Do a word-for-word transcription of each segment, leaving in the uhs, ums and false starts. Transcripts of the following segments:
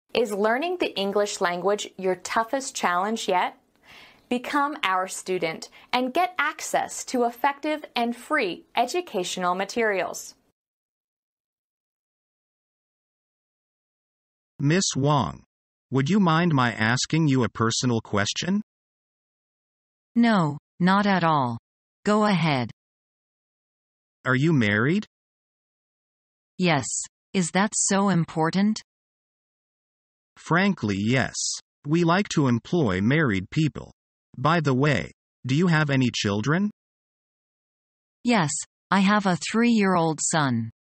Is learning the English language your toughest challenge yet? Become our student and get access to effective and free educational materials. Miss Wong, would you mind my asking you a personal question? No, not at all. Go ahead. Are you married? Yes. Is that so important? Frankly, yes. We like to employ married people. By the way, do you have any children? Yes, I have a three-year-old son.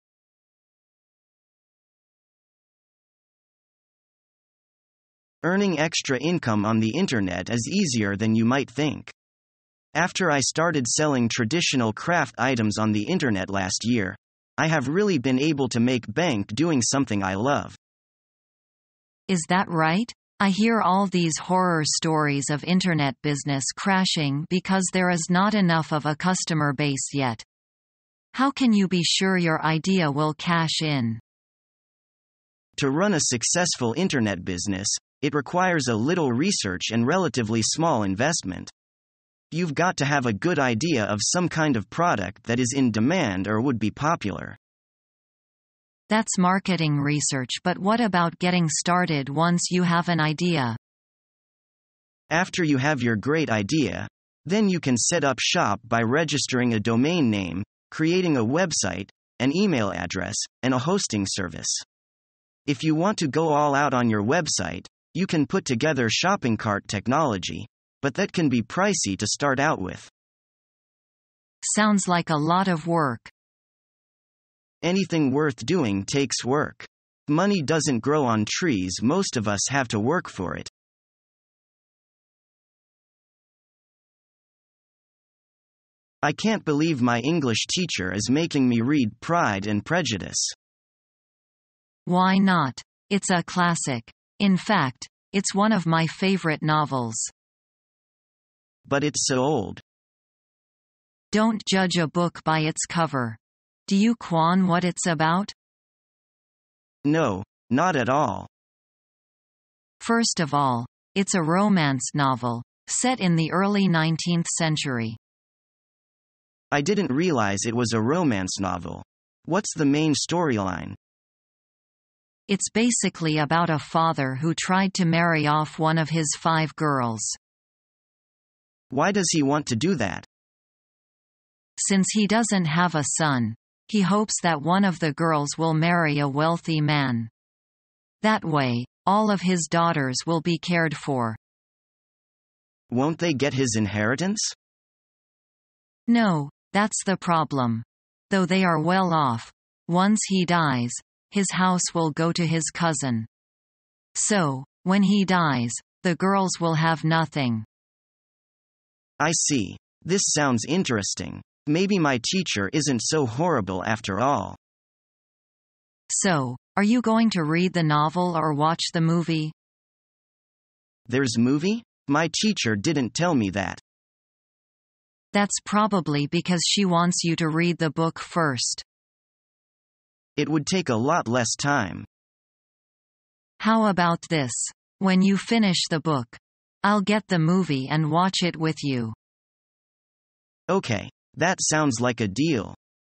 Earning extra income on the internet is easier than you might think. After I started selling traditional craft items on the internet last year, I have really been able to make bank doing something I love. Is that right? I hear all these horror stories of internet business crashing because there is not enough of a customer base yet. How can you be sure your idea will cash in? To run a successful internet business, it requires a little research and relatively small investment. You've got to have a good idea of some kind of product that is in demand or would be popular. That's marketing research, but what about getting started once you have an idea? After you have your great idea, then you can set up shop by registering a domain name, creating a website, an email address, and a hosting service. If you want to go all out on your website, you can put together shopping cart technology, but that can be pricey to start out with. Sounds like a lot of work. Anything worth doing takes work. Money doesn't grow on trees, most of us have to work for it. I can't believe my English teacher is making me read Pride and Prejudice. Why not? It's a classic. In fact, it's one of my favorite novels. But it's so old. Don't judge a book by its cover. Do you quan what it's about? No, not at all. First of all, it's a romance novel, set in the early nineteenth century. I didn't realize it was a romance novel. What's the main storyline? It's basically about a father who tried to marry off one of his five girls. Why does he want to do that? Since he doesn't have a son, he hopes that one of the girls will marry a wealthy man. That way, all of his daughters will be cared for. Won't they get his inheritance? No, that's the problem. Though they are well off, once he dies, his house will go to his cousin. So, when he dies, the girls will have nothing. I see. This sounds interesting. Maybe my teacher isn't so horrible after all. So, are you going to read the novel or watch the movie? There's movie? My teacher didn't tell me that. That's probably because she wants you to read the book first. It would take a lot less time. How about this? When you finish the book, I'll get the movie and watch it with you. Okay, that sounds like a deal.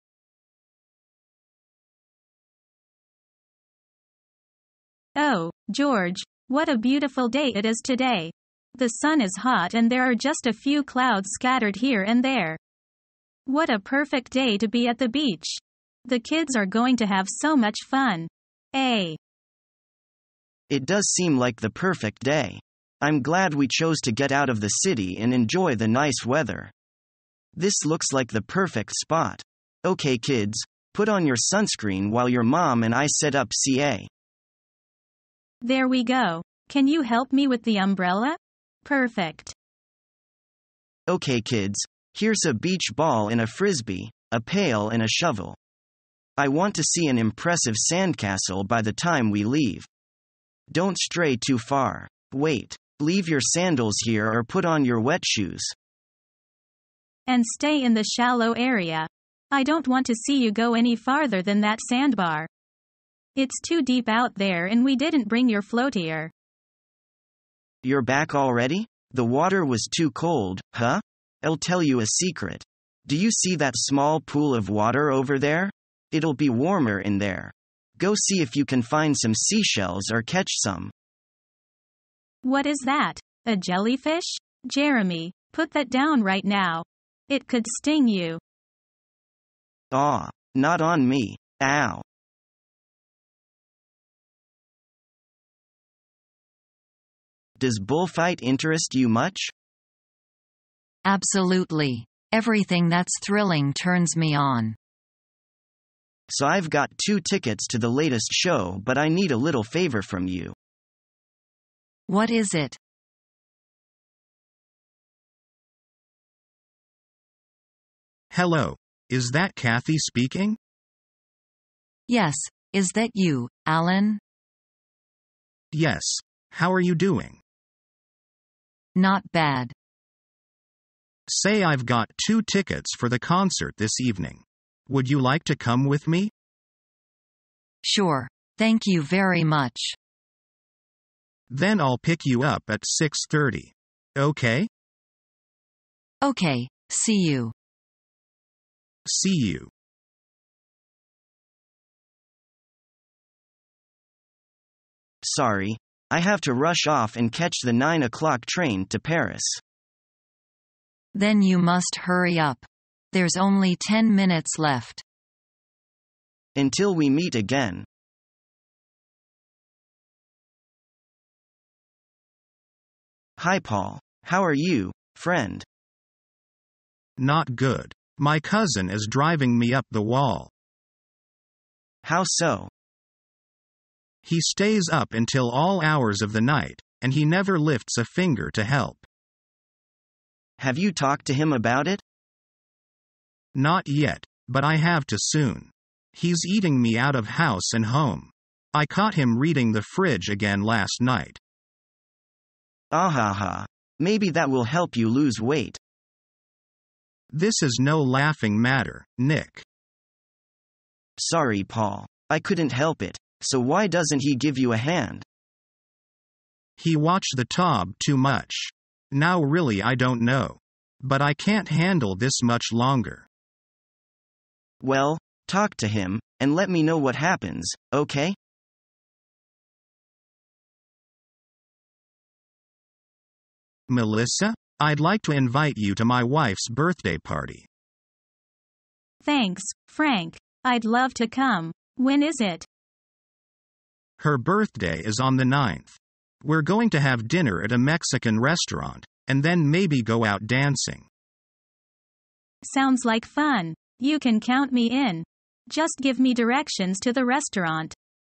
Oh, George, what a beautiful day it is today. The sun is hot and there are just a few clouds scattered here and there. What a perfect day to be at the beach. The kids are going to have so much fun. Eh? It does seem like the perfect day. I'm glad we chose to get out of the city and enjoy the nice weather. This looks like the perfect spot. Okay kids, put on your sunscreen while your mom and I set up C A. There we go. Can you help me with the umbrella? Perfect. Okay kids, here's a beach ball and a frisbee, a pail and a shovel. I want to see an impressive sandcastle by the time we leave. Don't stray too far. Wait, leave your sandals here or put on your wet shoes. And stay in the shallow area. I don't want to see you go any farther than that sandbar. It's too deep out there and we didn't bring your floatier. You're back already? The water was too cold, huh? I'll tell you a secret. Do you see that small pool of water over there? It'll be warmer in there. Go see if you can find some seashells or catch some. What is that? A jellyfish? Jeremy, put that down right now. It could sting you. Aw, not on me. Ow. Does bullfight interest you much? Absolutely. Everything that's thrilling turns me on. So I've got two tickets to the latest show, but I need a little favor from you. What is it? Hello. Is that Kathy speaking? Yes, is that you, Alan? Yes. How are you doing? Not bad. Say I've got two tickets for the concert this evening. Would you like to come with me? Sure. Thank you very much. Then I'll pick you up at six thirty. Okay? Okay, see you. See you. Sorry, I have to rush off and catch the nine o'clock train to Paris. Then you must hurry up. There's only ten minutes left. Until we meet again. Hi Paul, how are you, friend? Not good. My cousin is driving me up the wall. How so? He stays up until all hours of the night, and he never lifts a finger to help. Have you talked to him about it? Not yet, but I have to soon. He's eating me out of house and home. I caught him reading the fridge again last night. Ahaha. Maybe that will help you lose weight. This is no laughing matter, Nick. Sorry, Paul. I couldn't help it. So why doesn't he give you a hand? He watched the tub too much. Now really I don't know. But I can't handle this much longer. Well, talk to him, and let me know what happens, okay? Melissa, I'd like to invite you to my wife's birthday party. Thanks, Frank. I'd love to come. When is it? Her birthday is on the ninth. We're going to have dinner at a Mexican restaurant, and then maybe go out dancing. Sounds like fun. You can count me in. Just give me directions to the restaurant.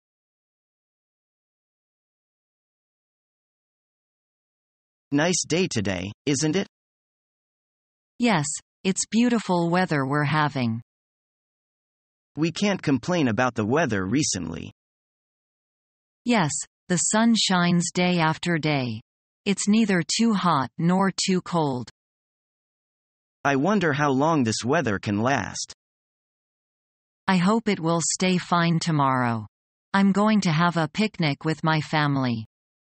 Nice day today, isn't it? Yes, it's beautiful weather we're having. We can't complain about the weather recently. Yes, the sun shines day after day. It's neither too hot nor too cold. I wonder how long this weather can last. I hope it will stay fine tomorrow. I'm going to have a picnic with my family.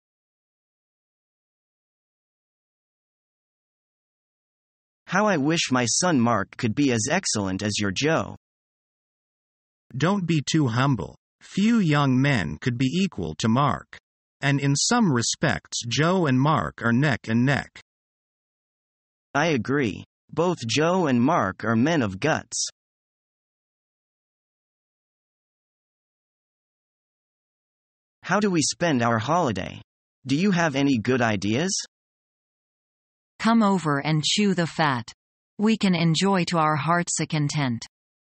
How I wish my son Mark could be as excellent as your Joe. Don't be too humble. Few young men could be equal to Mark. And in some respects Joe and Mark are neck and neck. I agree. Both Joe and Mark are men of guts. How do we spend our holiday? Do you have any good ideas? Come over and chew the fat. We can enjoy to our heart's content.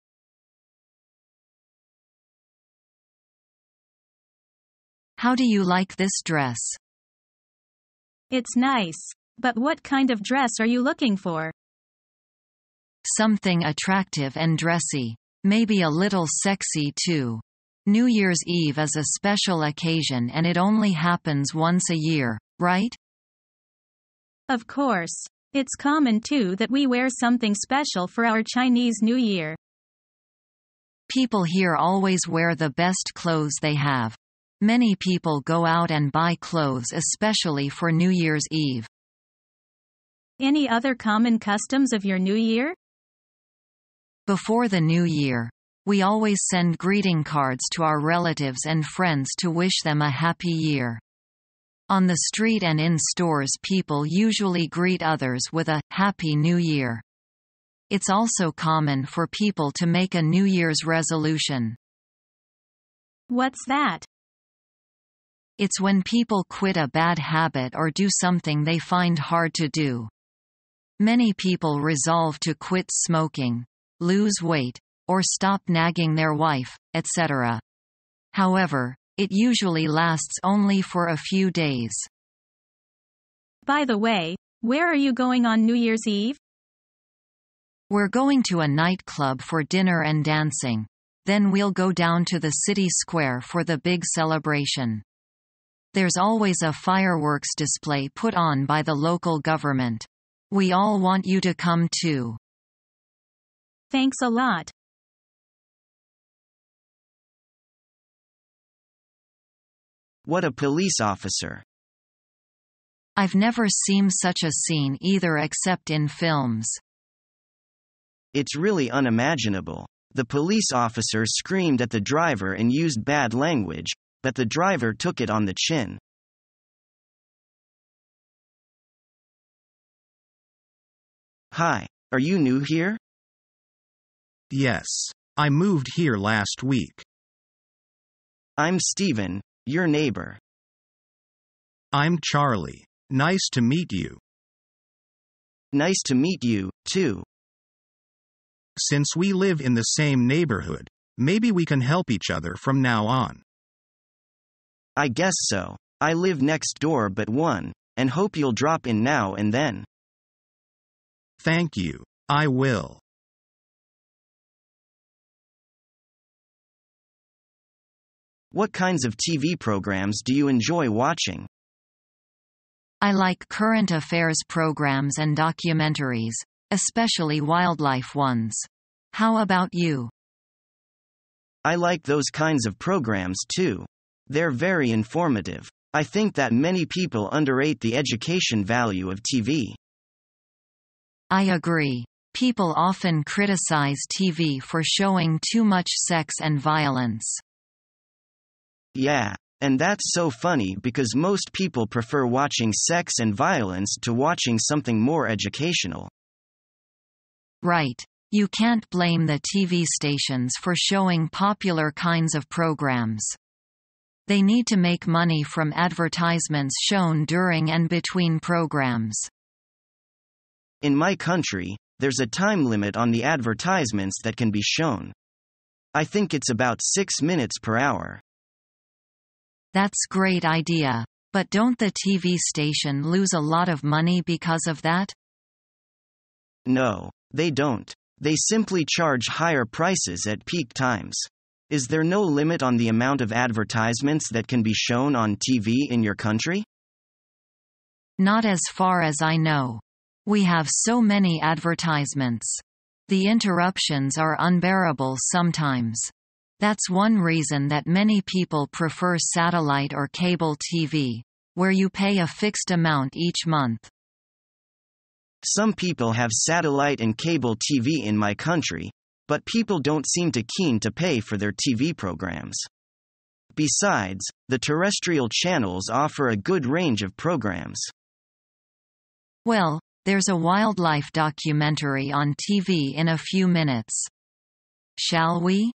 How do you like this dress? It's nice. But what kind of dress are you looking for? Something attractive and dressy. Maybe a little sexy too. New Year's Eve is a special occasion and it only happens once a year, right? Of course. It's common too that we wear something special for our Chinese New Year. People here always wear the best clothes they have. Many people go out and buy clothes especially for New Year's Eve. Any other common customs of your New Year? Before the New Year, we always send greeting cards to our relatives and friends to wish them a happy year. On the street and in stores, people usually greet others with a Happy New Year. It's also common for people to make a New Year's resolution. What's that? It's when people quit a bad habit or do something they find hard to do. Many people resolve to quit smoking, lose weight, or stop nagging their wife, et cetera. However, it usually lasts only for a few days. By the way, where are you going on New Year's Eve? We're going to a nightclub for dinner and dancing. Then we'll go down to the city square for the big celebration. There's always a fireworks display put on by the local government. We all want you to come too. Thanks a lot. What a police officer. I've never seen such a scene either except in films. It's really unimaginable. The police officer screamed at the driver and used bad language, but the driver took it on the chin. Hi, are you new here? Yes. I moved here last week. I'm Steven, your neighbor. I'm Charlie. Nice to meet you. Nice to meet you, too. Since we live in the same neighborhood, maybe we can help each other from now on. I guess so. I live next door but one, and hope you'll drop in now and then. Thank you. I will. What kinds of T V programs do you enjoy watching? I like current affairs programs and documentaries, especially wildlife ones. How about you? I like those kinds of programs too. They're very informative. I think that many people underrate the education value of T V. I agree. People often criticize T V for showing too much sex and violence. Yeah, and that's so funny because most people prefer watching sex and violence to watching something more educational. Right. You can't blame the T V stations for showing popular kinds of programs. They need to make money from advertisements shown during and between programs. In my country, there's a time limit on the advertisements that can be shown. I think it's about six minutes per hour. That's great idea. But don't the T V station lose a lot of money because of that? No, they don't. They simply charge higher prices at peak times. Is there no limit on the amount of advertisements that can be shown on T V in your country? Not as far as I know. We have so many advertisements. The interruptions are unbearable sometimes. That's one reason that many people prefer satellite or cable T V, where you pay a fixed amount each month. Some people have satellite and cable T V in my country, but people don't seem too keen to pay for their T V programs. Besides, the terrestrial channels offer a good range of programs. Well, there's a wildlife documentary on T V in a few minutes. Shall we?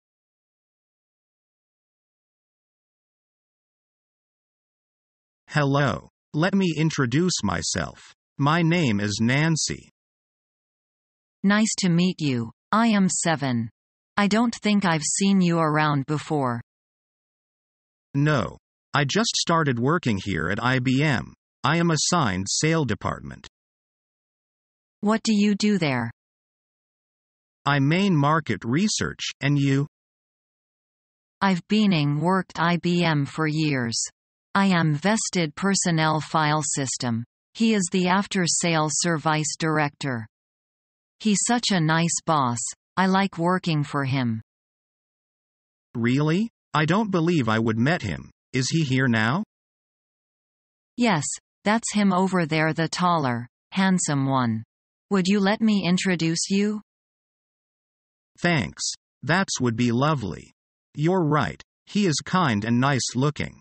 Hello. Let me introduce myself. My name is Nancy. Nice to meet you. I am seven. I don't think I've seen you around before. No. I just started working here at I B M. I am assigned sale department. What do you do there? I main market research, and you? I've been worked I B M for years. I am vested personnel file system. He is the after-sale service director. He's such a nice boss. I like working for him. Really? I don't believe I would met him. Is he here now? Yes, that's him over there, the taller, handsome one. Would you let me introduce you? Thanks. That's would be lovely. You're right. He is kind and nice looking.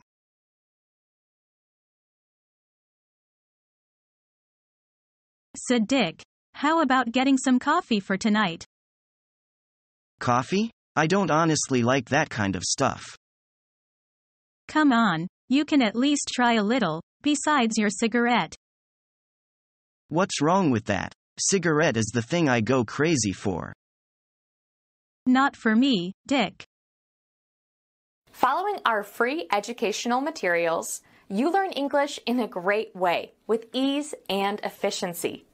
Said Dick. How about getting some coffee for tonight? Coffee? I don't honestly like that kind of stuff. Come on, you can at least try a little, besides your cigarette. What's wrong with that? Cigarette is the thing I go crazy for. Not for me, Dick. Following our free educational materials, you learn English in a great way with ease and efficiency.